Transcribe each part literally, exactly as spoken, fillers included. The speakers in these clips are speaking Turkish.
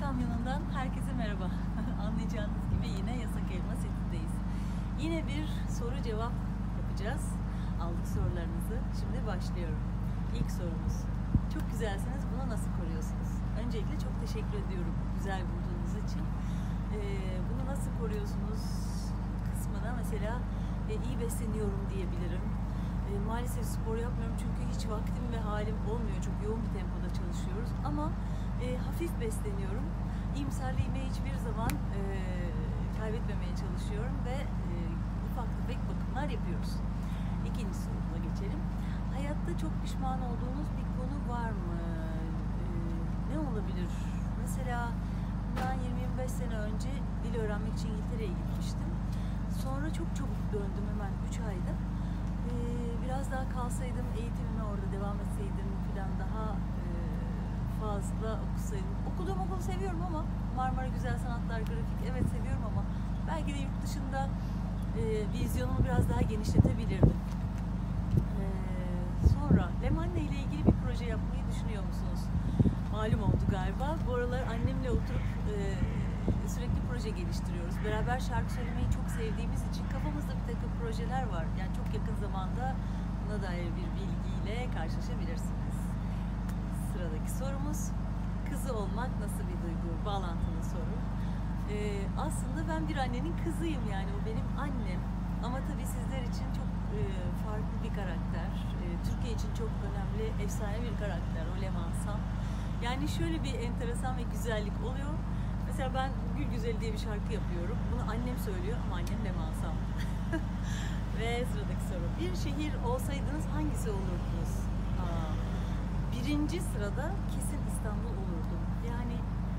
Kamyonu'ndan herkese merhaba. Anlayacağınız gibi yine Yasak Elma setindeyiz. Yine bir soru cevap yapacağız. Aldık sorularınızı. Şimdi başlıyorum. İlk sorumuz. Çok güzelsiniz. Bunu nasıl koruyorsunuz? Öncelikle çok teşekkür ediyorum güzel bulduğunuz için. Ee, bunu nasıl koruyorsunuz kısmına mesela e, iyi besleniyorum diyebilirim. E, maalesef spor yapmıyorum çünkü hiç vaktim ve halim olmuyor. Çok yoğun bir tempoda çalışıyoruz ama e, hafif besleniyorum. İyimserliğimi hiçbir zaman e, kaybetmemeye çalışıyorum ve e, ufak tefek bakımlar yapıyoruz. İkinci soruma geçelim. Hayatta çok pişman olduğunuz bir konu var mı? E, ne olabilir? Mesela bundan yirmi yirmi beş sene önce dil öğrenmek için İngiltere'ye gitmiştim. Sonra çok çabuk döndüm, hemen üç ayda. Ee, biraz daha kalsaydım, eğitimime orada devam etseydim falan, daha e, fazla okusaydım. Okuduğum okulu seviyorum ama Marmara Güzel Sanatlar, grafik evet seviyorum ama belki de yurt dışında e, vizyonumu biraz daha genişletebilirdim. Ee, sonra Lemanne ile ilgili bir proje yapmayı düşünüyor musunuz? Malum oldu galiba. Bu aralar annemle oturup e, sürekli proje geliştiriyoruz. Beraber şarkı söylemeyi çok sevdiğimiz için kafamızda bir takım projeler var. Yani çok yakın zamanda buna dair bir bilgiyle karşılaşabilirsiniz. Sıradaki sorumuz, kızı olmak nasıl bir duygu? Bağlantılı soru. Ee, aslında ben bir annenin kızıyım, yani o benim annem. Ama tabii sizler için çok e, farklı bir karakter. E, Türkiye için çok önemli, efsane bir karakter o Leman Sam. Yani şöyle bir enteresan ve güzellik oluyor. Mesela ben Gül Güzeli diye bir şarkı yapıyorum. Bunu annem söylüyor ama annem Leman Sam. Ve sıradaki soru. Bir şehir olsaydınız hangisi olurdunuz? Aa, birinci sırada kesin İstanbul olurdum. Yani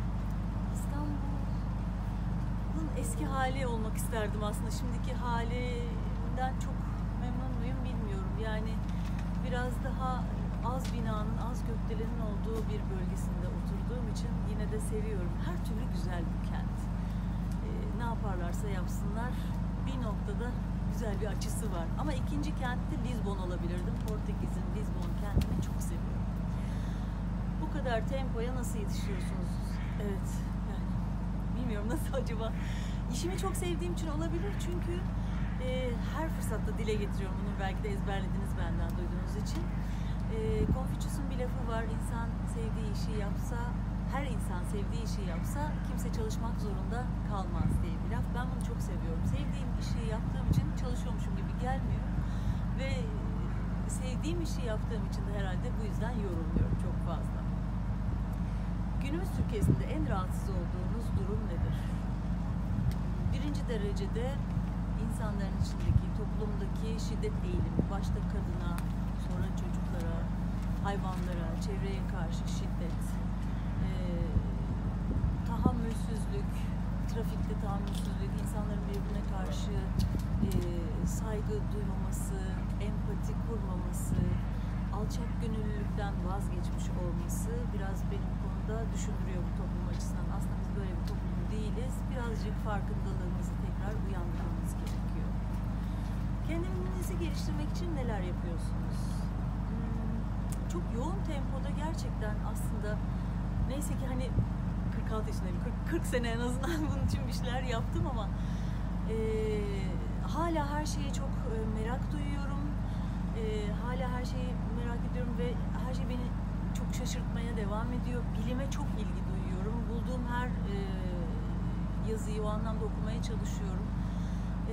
İstanbul'un eski hali olmak isterdim aslında. Şimdiki halinden çok memnun muyum bilmiyorum. Yani biraz daha az binanın, az gökdelenin olduğu bir bölgesinde oturduğum için yine de seviyorum. Her türlü güzel bir kent. Ee, ne yaparlarsa yapsınlar bir noktada güzel bir açısı var. Ama ikinci kentte Lizbon olabilirdim. Portekiz'in Lizbon kentini çok seviyorum. Bu kadar tempoya nasıl yetişiyorsunuz? Evet, yani bilmiyorum nasıl acaba. İşimi çok sevdiğim için olabilir çünkü e, her fırsatta dile getiriyorum bunu. Belki de ezberlediniz benden duyduğunuz için. E, Confucius'un bir lafı var, insan sevdiği işi yapsa, her insan sevdiği işi yapsa kimse çalışmak zorunda kalmaz diye bir laf. Ben bunu çok seviyorum. Sevdiğim işi yaptığım için çalışıyormuşum gibi gelmiyor ve sevdiğim işi yaptığım için de herhalde bu yüzden yorulmuyorum çok fazla. Günümüz Türkiye'sinde en rahatsız olduğunuz durum nedir? Birinci derecede insanların içindeki, toplumdaki şiddet eğilimi, başta kadına, sonra çocuklara, hayvanlara, çevreye karşı şiddet, e, tahammülsüzlük, trafikte tahammülsüzlük, insanların birbirine karşı e, saygı duymaması, empati kurmaması, alçak gönüllülükten vazgeçmiş olması biraz benim konuda düşündürüyor bu toplum açısından. Aslında biz böyle bir toplum değiliz. Birazcık farkındalığımızı tekrar uyandırmamız gerekiyor. Kendinizi geliştirmek için neler yapıyorsunuz? Hmm, çok yoğun tempoda gerçekten aslında, neyse ki hani kırk altı yaşındayım, kırk, kırk sene en azından bunun için bir şeyler yaptım ama e, hala her şeye çok e, merak duyuyorum. E, hala her şeyi merak ediyorum ve her şey beni çok şaşırtmaya devam ediyor. Bilime çok ilgi duyuyorum. Bulduğum her e, yazıyı o anlamda okumaya çalışıyorum. E,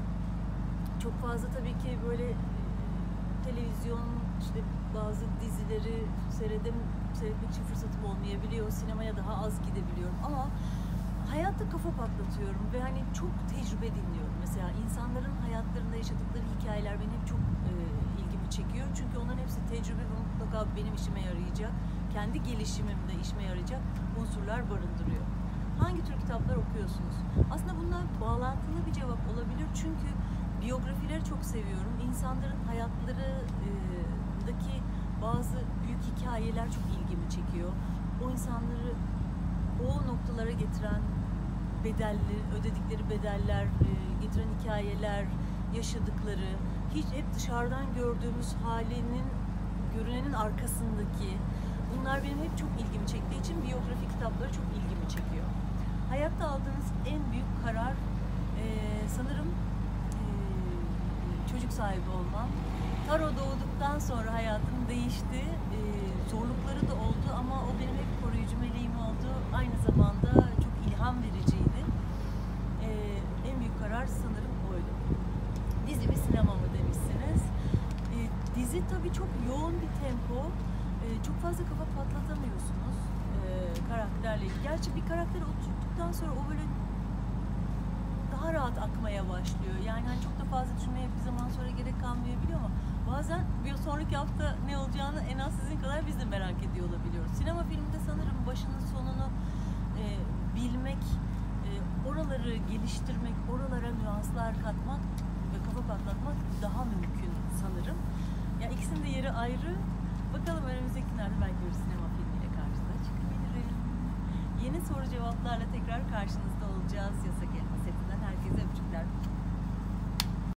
Çok fazla tabii ki böyle e, televizyon, işte bazı dizileri seyredem, seyretmek için fırsatım olmayabiliyor. Sinemaya daha az gidebiliyorum ama hayatta kafa patlatıyorum ve hani çok tecrübe dinliyorum. Mesela insanların hayatlarında yaşadıkları hikayeler benim hep çok e, ilgimi çekiyor. Çünkü onların hepsi tecrübe ve mutlaka benim işime yarayacak, kendi gelişimimde işime yarayacak unsurlar barındırıyor. Hangi tür kitaplar okuyorsunuz? Aslında bunlar bağlantılı bir cevap olabilir çünkü biyografileri çok seviyorum. İnsanların hayatlarındaki bazı büyük hikayeler çok ilgimi çekiyor. O insanları o noktalara getiren bedeller, ödedikleri bedeller, getiren hikayeler, yaşadıkları, hiç hep dışarıdan gördüğümüz halinin, görünenin arkasındaki, bunlar benim hep çok ilgimi çektiği için biyografi kitapları çok ilgimi dikkatimi çekiyor. Hayatta aldığınız en büyük karar e, sanırım e, çocuk sahibi olmam. Taro doğduktan sonra hayatım değişti. E, zorlukları da oldu ama o benim hep koruyucu meleğim oldu. Aynı zamanda çok ilham vericiydi. E, en büyük karar sanırım oydu. Dizi mi sinema mı demişsiniz. E, dizi tabii çok yoğun bir tempo. E, çok fazla kafa patlatamıyorsunuz e, karakterle. Gerçi bir karaktere oturduktan sonra o böyle daha rahat akmaya başlıyor. Yani hani çok da fazla düşünmeye bir zaman sonra gerek kalmayabiliyor ama bazen bir sonraki hafta ne olacağını en az sizin kadar biz de merak ediyor olabiliyoruz. Sinema filminde sanırım başının sonunu e, bilmek, e, oraları geliştirmek, oralara nüanslar katmak ve kafa patlatmak daha mümkün sanırım. Ya ikisinin de yeri ayrı. Bakalım önümüzdeki günlerde belki bir sinema filmiyle karşınıza çıkabilirim. Yeni soru cevaplarla tekrar karşınızda olacağız.